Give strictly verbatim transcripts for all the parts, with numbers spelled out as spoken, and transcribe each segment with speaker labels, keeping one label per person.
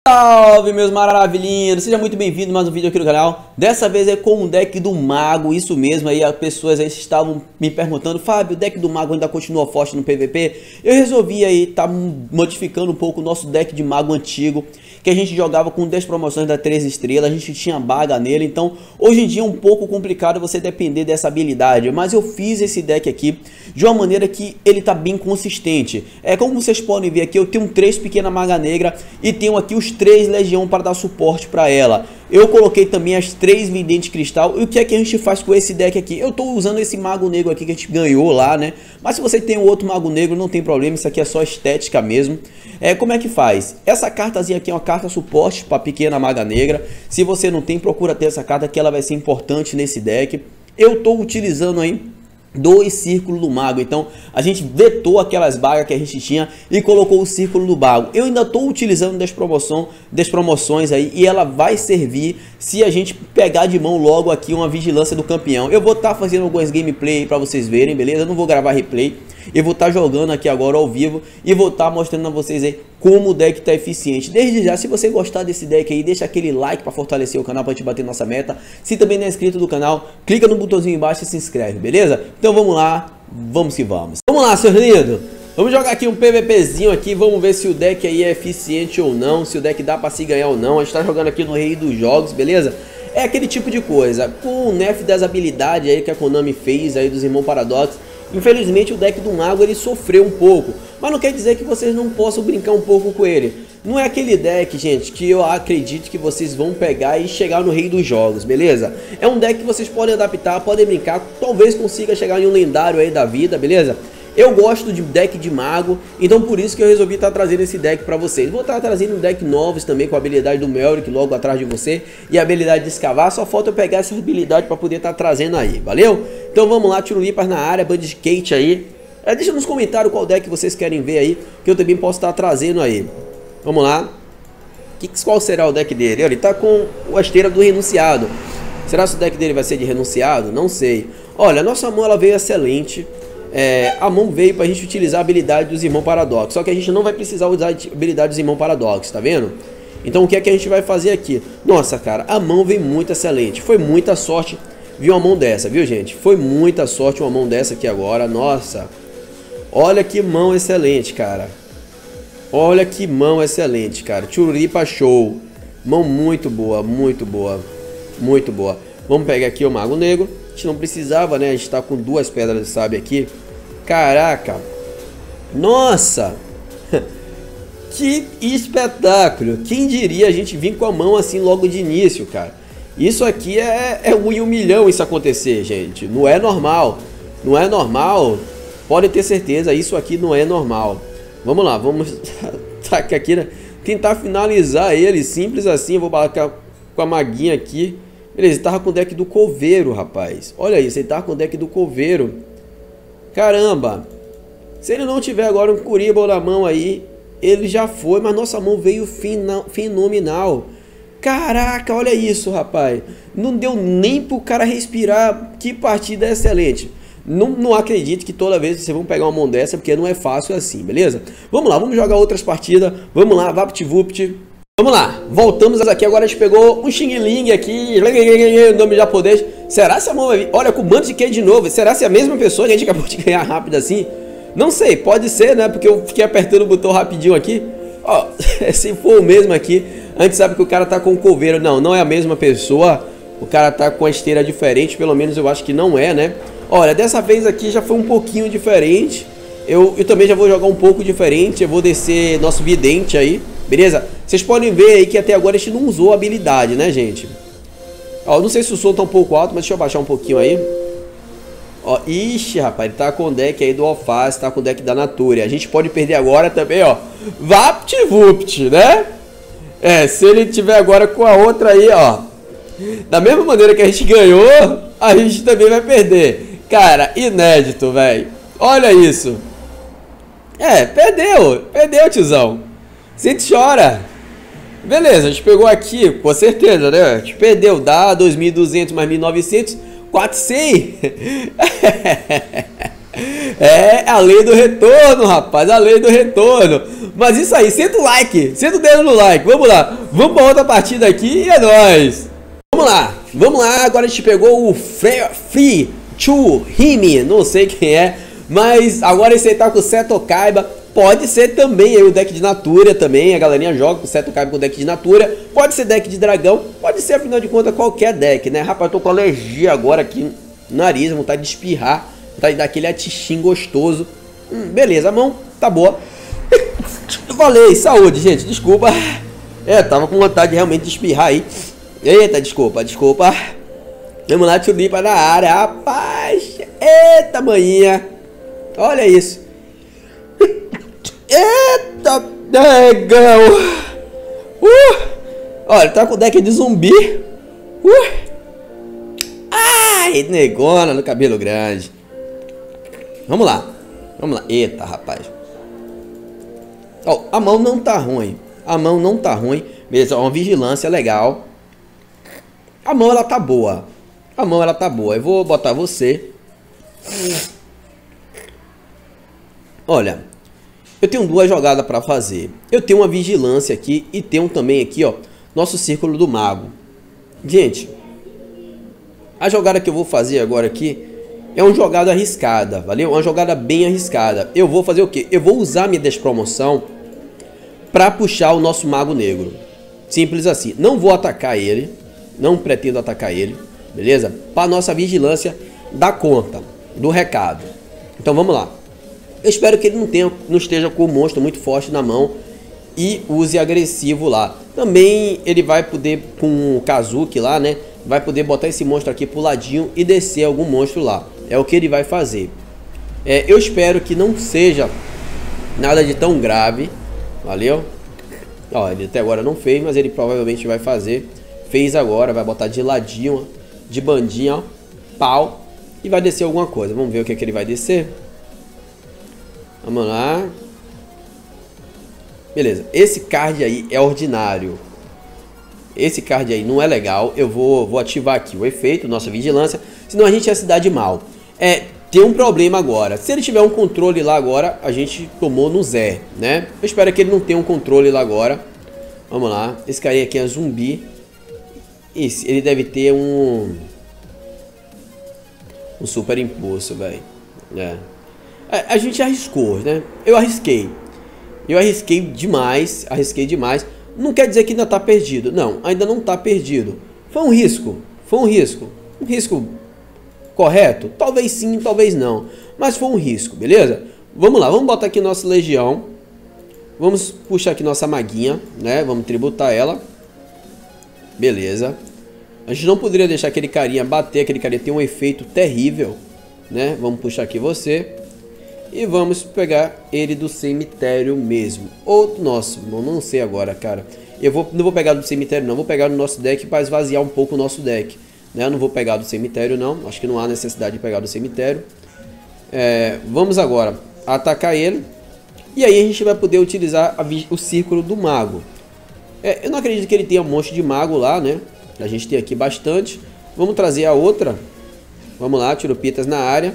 Speaker 1: Salve meus maravilhinhos, seja muito bem-vindo a mais um vídeo aqui no canal. Dessa vez é com o deck do Mago, isso mesmo. Aí as pessoas aí estavam me perguntando: Fábio, o deck do Mago ainda continua forte no P V P? Eu resolvi aí tá modificando um pouco o nosso deck de Mago antigo, que a gente jogava com dez promoções da três estrelas, a gente tinha baga nele. Então hoje em dia é um pouco complicado você depender dessa habilidade, mas eu fiz esse deck aqui de uma maneira que ele tá bem consistente. É como vocês podem ver aqui, eu tenho três pequena Maga Negra e tenho aqui os três Legião para dar suporte para ela. Eu coloquei também as três Vidente Cristal. E o que é que a gente faz com esse deck aqui? Eu estou usando esse Mago Negro aqui que a gente ganhou lá, né? Mas se você tem um outro Mago Negro, não tem problema, isso aqui é só estética mesmo. É, como é que faz? Essa cartazinha aqui é uma carta suporte para pequena Maga Negra. Se você não tem, procura ter essa carta que ela vai ser importante nesse deck. Eu estou utilizando aí dois círculos do Mago, então a gente vetou aquelas bagas que a gente tinha e colocou o círculo do Mago. Eu ainda estou utilizando das, promoção, das promoções aí, e ela vai servir se a gente pegar de mão logo aqui uma vigilância do campeão. Eu vou estar tá fazendo algumas gameplay para vocês verem, beleza? Eu não vou gravar replay, eu vou estar tá jogando aqui agora ao vivo e vou estar tá mostrando a vocês aí como o deck está eficiente. Desde já, se você gostar desse deck aí, deixa aquele like para fortalecer o canal, para a gente bater nossa meta. Se também não é inscrito do canal, clica no botãozinho embaixo e se inscreve, beleza? Então vamos lá, vamos que vamos. Vamos lá, seu lindo. Vamos jogar aqui um PVPzinho aqui, vamos ver se o deck aí é eficiente ou não, se o deck dá para se ganhar ou não. A gente está jogando aqui no Rei dos Jogos, beleza? É aquele tipo de coisa, com o nerf das habilidades aí que a Konami fez aí dos Irmãos Paradox. Infelizmente o deck do Mago ele sofreu um pouco, mas não quer dizer que vocês não possam brincar um pouco com ele. Não é aquele deck, gente, que eu acredito que vocês vão pegar e chegar no Rei dos Jogos, beleza? É um deck que vocês podem adaptar, podem brincar, talvez consiga chegar em um lendário aí da vida, beleza? Eu gosto de deck de Mago, então por isso que eu resolvi estar trazendo esse deck para vocês. Vou estar trazendo um deck novos também com a habilidade do Melric logo atrás de você e a habilidade de escavar. Só falta eu pegar essa habilidade para poder estar trazendo aí, valeu? Então vamos lá, Tirulipas na área, Bandicate aí. É, deixa nos comentários qual deck vocês querem ver aí, que eu também posso estar trazendo aí. Vamos lá. Que, qual será o deck dele? Ele tá com a esteira do renunciado. Será que o deck dele vai ser de renunciado? Não sei. Olha, a nossa mão ela veio excelente. É, a mão veio pra gente utilizar a habilidade dos Irmãos Paradox. Só que a gente não vai precisar usar a habilidade dos Irmãos Paradox, tá vendo? Então o que é que a gente vai fazer aqui? Nossa, cara, a mão veio muito excelente. Foi muita sorte vir uma mão dessa, viu, gente? Foi muita sorte uma mão dessa aqui agora. Nossa, olha que mão excelente, cara. Olha que mão excelente, cara. Tirulipa show. Mão muito boa, muito boa. Muito boa. Vamos pegar aqui o Mago Negro. A gente não precisava, né? A gente tá com duas pedras de sábio aqui. Caraca. Nossa. Que espetáculo. Quem diria a gente vir com a mão assim logo de início, cara. Isso aqui é, é um em um milhão isso acontecer, gente. Não é normal. Não é normal. Pode ter certeza, isso aqui não é normal. Vamos lá, vamos tacar aqui, né? Tentar finalizar ele, simples assim. Eu vou colocar com a maguinha aqui. Beleza, ele tava com o deck do Coveiro, rapaz. Olha isso, ele tava com o deck do Coveiro. Caramba. Se ele não tiver agora um Kuriboh na mão aí, ele já foi, mas nossa mão veio fenomenal. Caraca, olha isso, rapaz. Não deu nem pro cara respirar. Que partida excelente. Não, não acredito que toda vez vocês vão pegar uma mão dessa, porque não é fácil assim, beleza? Vamos lá, vamos jogar outras partidas. Vamos lá, VaptVupt. Vamos lá, voltamos aqui. Agora a gente pegou um Xing Ling aqui, nome japonês. Será se a mão vai vir? Olha, com o Bandicate de novo. Será se é a mesma pessoa que a gente acabou de ganhar rápido assim? Não sei, pode ser, né? Porque eu fiquei apertando o botão rapidinho aqui. Ó, se for o mesmo aqui, a gente sabe que o cara tá com o coveiro. Não, não é a mesma pessoa. O cara tá com a esteira diferente, pelo menos eu acho que não é, né? Olha, dessa vez aqui já foi um pouquinho diferente. Eu, eu também já vou jogar um pouco diferente. Eu vou descer nosso vidente aí, beleza? Vocês podem ver aí que até agora a gente não usou a habilidade, né, gente? Ó, não sei se o som tá um pouco alto, mas deixa eu baixar um pouquinho aí. Ó, ixi, rapaz, ele tá com o deck aí do Alface, tá com o deck da Nature. A gente pode perder agora também, ó, VaptVupt, né? É, se ele tiver agora com a outra aí, ó, da mesma maneira que a gente ganhou, a gente também vai perder. Cara, inédito, velho. Olha isso. É, perdeu. Perdeu, tiozão. Você chora. Beleza, a gente pegou aqui, com certeza, né? A gente perdeu. Dá dois mil e duzentos mais mil e novecentos. quatrocentos. É a lei do retorno, rapaz, a lei do retorno. Mas isso aí, senta o like, senta o dedo no like. Vamos lá, vamos para outra partida aqui e é nóis. Vamos lá, vamos lá. Agora a gente pegou o Free to Hime, não sei quem é, mas agora esse aí tá com o Seto Kaiba. Pode ser também aí o deck de Natura também, a galerinha joga com o Seto Kaiba com o deck de Natura. Pode ser deck de dragão, pode ser afinal de contas qualquer deck, né? Rapaz, eu tô com alergia agora aqui no nariz, vontade de espirrar, vontade de dar aquele atichinho gostoso. Hum, beleza, a mão tá boa. Eu falei, saúde, gente, desculpa. É, tava com vontade realmente de espirrar aí. Eita, desculpa, desculpa. Vamos lá, Tulipa na área, rapaz. Eita, manhinha. Olha isso. Eita, negão. Uh. Olha, tá com o deck de zumbi. Uh. Ai, negona no cabelo grande. Vamos lá. Vamos lá. Eita, rapaz. Ó, a mão não tá ruim. A mão não tá ruim. Beleza, uma vigilância legal. A mão, ela tá boa. A mão, ela tá boa. Eu vou botar você. Olha, eu tenho duas jogadas para fazer. Eu tenho uma vigilância aqui e tenho também aqui, ó, nosso círculo do mago. Gente, a jogada que eu vou fazer agora aqui é uma jogada arriscada, valeu? Uma jogada bem arriscada. Eu vou fazer o quê? Eu vou usar minha despromoção para puxar o nosso mago negro. Simples assim. Não vou atacar ele, não pretendo atacar ele, beleza? Para nossa vigilância dar conta do recado. Então vamos lá. Eu espero que ele não tenha, não esteja com o monstro muito forte na mão e use agressivo lá. Também ele vai poder, com o Kazuki lá, né? Vai poder botar esse monstro aqui pro ladinho e descer algum monstro lá. É o que ele vai fazer. É, eu espero que não seja nada de tão grave. Valeu? Ó, ele até agora não fez, mas ele provavelmente vai fazer. Fez agora, vai botar de ladinho, de bandinha, ó, pau. E vai descer alguma coisa. Vamos ver o que, é que ele vai descer. Vamos lá. Beleza, esse card aí é ordinário. Esse card aí não é legal. Eu vou, vou ativar aqui o efeito, nossa vigilância. Senão a gente ia se dar de mal. É, tem um problema agora. Se ele tiver um controle lá agora, a gente tomou no Zé, né? Eu espero que ele não tenha um controle lá agora. Vamos lá. Esse cara aqui é zumbi. Esse, ele deve ter um... Um super impulso, velho. É. A, a gente arriscou, né? Eu arrisquei. Eu arrisquei demais. Arrisquei demais. Não quer dizer que ainda tá perdido. Não, ainda não tá perdido. Foi um risco. Foi um risco. Um risco correto? Talvez sim, talvez não. Mas foi um risco, beleza? Vamos lá, vamos botar aqui nossa legião. Vamos puxar aqui nossa maguinha, né? Vamos tributar ela. Beleza. A gente não poderia deixar aquele carinha bater. Aquele carinha tem um efeito terrível, né? Vamos puxar aqui você. E vamos pegar ele do cemitério mesmo. Ou do nosso, não sei agora, cara. Eu vou, não vou pegar do cemitério não. Vou pegar no nosso deck para esvaziar um pouco o nosso deck, né? Eu não vou pegar do cemitério não. Acho que não há necessidade de pegar do cemitério. É, vamos agora atacar ele. E aí a gente vai poder utilizar a, o círculo do mago. É, eu não acredito que ele tenha um monte de mago lá, né? A gente tem aqui bastante. Vamos trazer a outra. Vamos lá, tirupitas na área.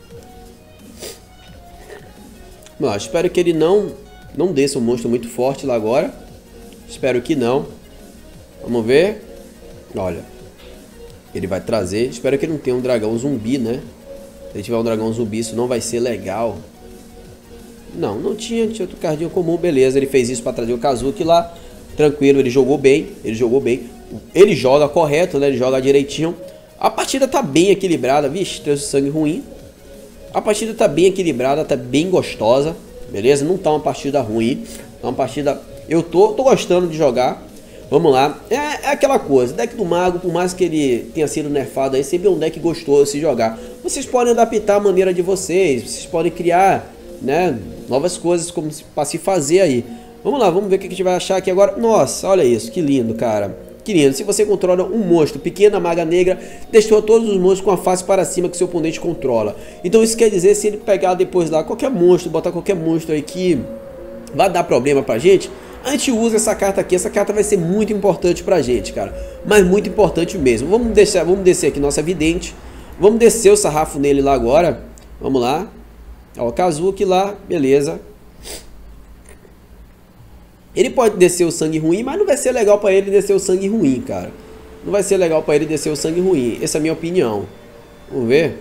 Speaker 1: Bom, espero que ele não, não desça um monstro muito forte lá agora. Espero que não. Vamos ver. Olha. Ele vai trazer. Espero que ele não tenha um dragão zumbi, né? Se ele tiver um dragão zumbi, isso não vai ser legal. Não, não tinha. Tinha outro cardinho comum. Beleza, ele fez isso para trazer o Kazuki lá. Tranquilo, ele jogou bem. Ele jogou bem. Ele joga correto, né? Ele joga direitinho. A partida tá bem equilibrada. Vixe, trouxe sangue ruim. A partida tá bem equilibrada, tá bem gostosa, beleza? Não tá uma partida ruim, tá uma partida... Eu tô, tô gostando de jogar. Vamos lá. É, é aquela coisa, deck do mago, por mais que ele tenha sido nerfado aí, sempre é um deck gostoso de se jogar. Vocês podem adaptar a maneira de vocês, vocês podem criar, né, novas coisas como para se fazer aí. Vamos lá, vamos ver o que a gente vai achar aqui agora. Nossa, olha isso, que lindo, cara. Querido, se você controla um monstro, pequena maga negra, destrua todos os monstros com a face para cima que seu oponente controla. Então isso quer dizer, se ele pegar depois lá qualquer monstro, botar qualquer monstro aí que vai dar problema pra gente, a gente usa essa carta aqui. Essa carta vai ser muito importante pra gente, cara. Mas muito importante mesmo. Vamos deixar, vamos descer aqui nossa vidente. Vamos descer o sarrafo nele lá agora. Vamos lá. Ó, o Kazuki lá, beleza. Ele pode descer o sangue ruim, mas não vai ser legal pra ele descer o sangue ruim, cara. Não vai ser legal pra ele descer o sangue ruim. Essa é a minha opinião. Vamos ver.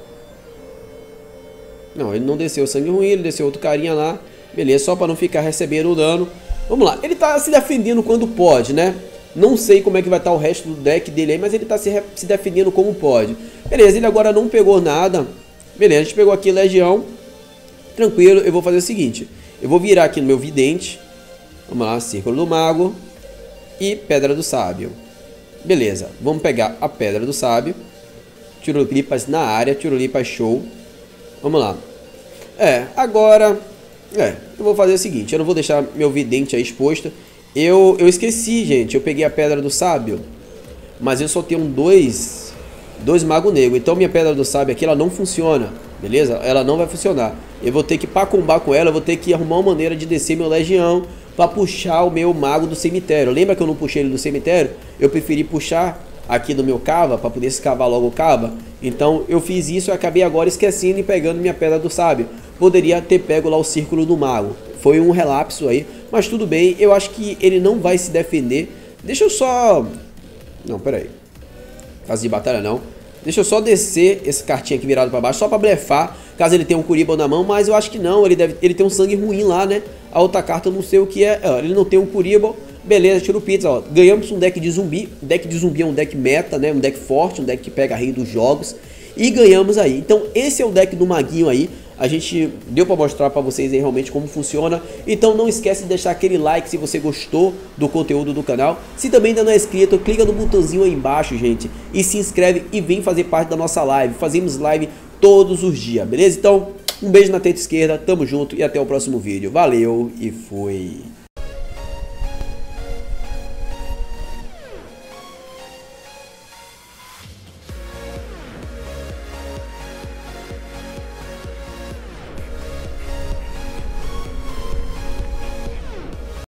Speaker 1: Não, ele não desceu o sangue ruim, ele desceu outro carinha lá. Beleza, só pra não ficar recebendo o dano. Vamos lá, ele tá se defendendo quando pode, né? Não sei como é que vai estar o resto do deck dele aí, mas ele tá se, se defendendo como pode. Beleza, ele agora não pegou nada. Beleza, a gente pegou aqui Legião. Tranquilo, eu vou fazer o seguinte. Eu vou virar aqui no meu Vidente. Vamos lá, Círculo do Mago. E Pedra do Sábio. Beleza, vamos pegar a Pedra do Sábio. Tirulipas na área, Tirulipas show. Vamos lá. É, agora... É, eu vou fazer o seguinte, eu não vou deixar meu Vidente aí exposto. Eu, eu esqueci, gente, eu peguei a Pedra do Sábio, mas eu só tenho dois, dois Mago Negro. Então minha Pedra do Sábio aqui, ela não funciona, beleza? Ela não vai funcionar. Eu vou ter que, para combar com ela, eu vou ter que arrumar uma maneira de descer meu Legião para puxar o meu Mago do Cemitério. Lembra que eu não puxei ele do Cemitério? Eu preferi puxar aqui do meu Cava, para poder escavar logo o Cava. Então eu fiz isso e acabei agora esquecendo e pegando minha Pedra do Sábio. Poderia ter pego lá o Círculo do Mago. Foi um relapso aí, mas tudo bem. Eu acho que ele não vai se defender. Deixa eu só... Não, pera aí. Fase de batalha não. Deixa eu só descer esse cartinha aqui virado pra baixo, só pra blefar, caso ele tenha um Kuriboh na mão, mas eu acho que não. Ele, deve... ele tem um sangue ruim lá, né? A outra carta eu não sei o que é. Ele não tem um Kuriboh. Beleza, tiro pizza, ó. Ganhamos um deck de zumbi. O deck de zumbi é um deck meta, né? Um deck forte, um deck que pega rei dos jogos. E ganhamos aí. Então esse é o deck do Maguinho aí. A gente deu para mostrar para vocês aí realmente como funciona. Então não esquece de deixar aquele like se você gostou do conteúdo do canal. Se também ainda não é inscrito, clica no botãozinho aí embaixo, gente. E se inscreve e vem fazer parte da nossa live. Fazemos live todos os dias, beleza? Então um beijo na teta esquerda, tamo junto e até o próximo vídeo. Valeu e fui!